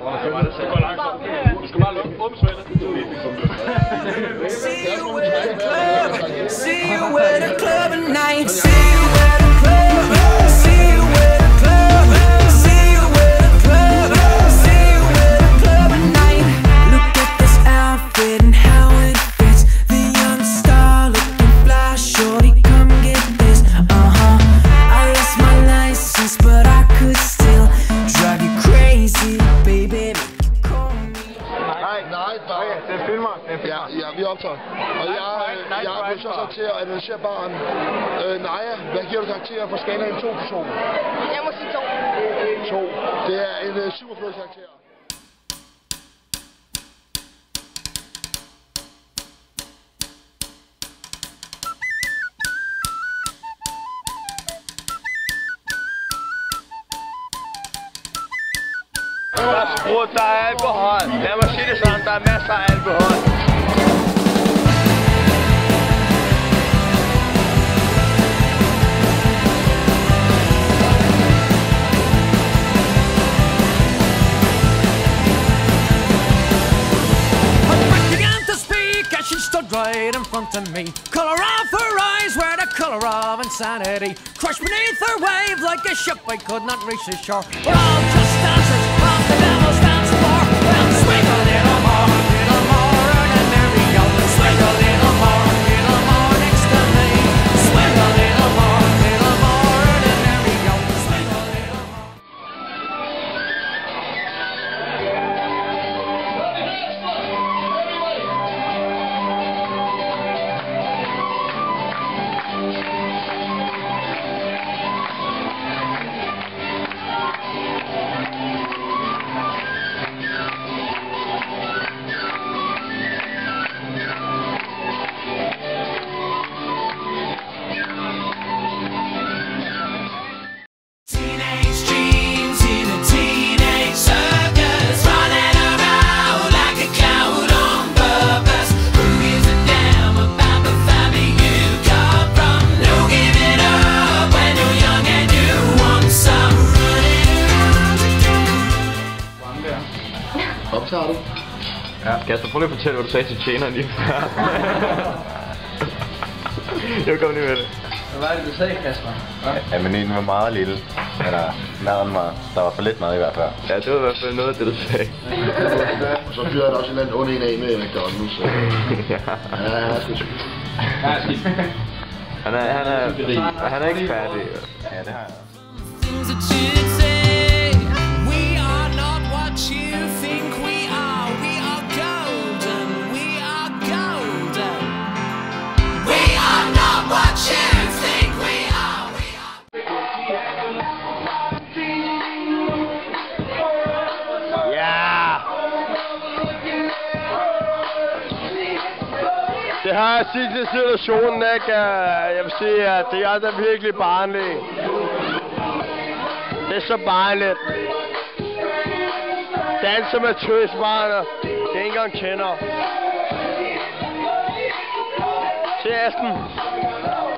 Du skal bare lukke åbne svælde. See you at the club at night. See you at the club. See you at the club. See you at the club. See you at the club at night. Look at this outfit and how it fits. The young star looking fly, shorty, come get this. I lost my license, but I could still drive you crazy, baby. Nej, bare. Det er filmer. Ja, vi optager. Og jeg er blevet så til at analysere barn. Naja, hvad giver du karakterer for skalaen 2 personer? Jeg må sige 2. 2. Det er en superflod karakter. Der er alkohol. Lad mig sige det sådan, der er masser af alkohol. She stood right in front of me. Color of her eyes were the color of insanity. Crushed beneath her wave like a ship I could not reach the shore. We're all just dancers on the devil's dance floor. Well, swing a little more and there we go. Swing a little more next to me. Swing a little more and there we go. Swing a little more. Optager du? Ja. Kasper, prøv lige at fortælle, hvad du sagde til tjeneren lige før. Jeg kom lige med det. Hvad var det, du sagde, Kasper? Ja, menuen var meget lille. Eller maden var... Der var for lidt mad i hvert fald. Ja, det var i hvert fald noget af det, du sagde. Og så fyrede der også en eller anden ond en af med McDonald's. Ja, han er sgu syg. Han er ikke færdig. Ja, det har jeg. Things that you'd say. We are not what you think we are. We are golden. We are golden. We are not what you think we are. We are. Ja! Det har jeg set til situationen, ikke? Jeg vil sige, at det er der virkelig barnlige. Det er så barnligt. Danser med tøsbarner, det ikke engang kender. Til Aspen.